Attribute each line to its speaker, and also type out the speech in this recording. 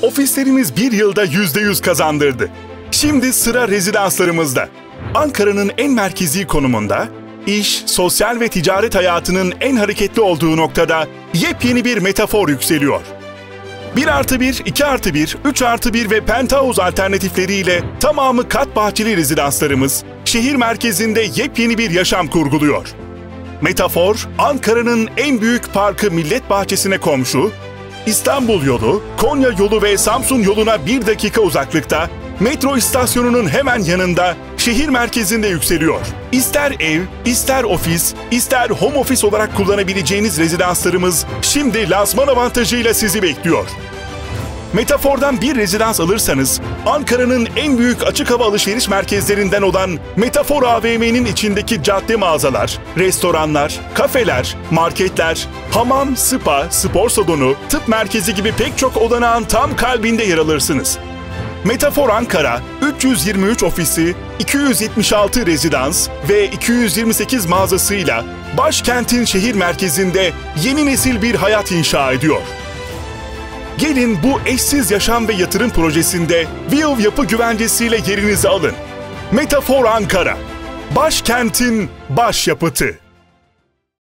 Speaker 1: Ofislerimiz bir yılda %100 kazandırdı. Şimdi sıra rezidanslarımızda. Ankara'nın en merkezi konumunda, iş, sosyal ve ticaret hayatının en hareketli olduğu noktada yepyeni bir metafor yükseliyor. 1+1, 2+1, 3+1 ve penthouse alternatifleriyle tamamı kat bahçeli rezidanslarımız, şehir merkezinde yepyeni bir yaşam kurguluyor. Metafor, Ankara'nın en büyük parkı Millet Bahçesi'ne komşu, İstanbul yolu, Konya yolu ve Samsun yoluna 1 dakika uzaklıkta, metro istasyonunun hemen yanında, şehir merkezinde yükseliyor. İster ev, ister ofis, ister home office olarak kullanabileceğiniz rezidanslarımız şimdi lansman avantajıyla sizi bekliyor. Metafor'dan bir rezidans alırsanız, Ankara'nın en büyük açık hava alışveriş merkezlerinden olan Metafor AVM'nin içindeki cadde mağazalar, restoranlar, kafeler, marketler, hamam, spa, spor salonu, tıp merkezi gibi pek çok olanağın tam kalbinde yer alırsınız. Metafor Ankara, 323 ofisi, 276 rezidans ve 228 mağazasıyla başkentin şehir merkezinde yeni nesil bir hayat inşa ediyor. Gelin bu eşsiz yaşam ve yatırım projesinde View Yapı Güvencesi'yle yerinizi alın. Metafor Ankara, başkentin başyapıtı.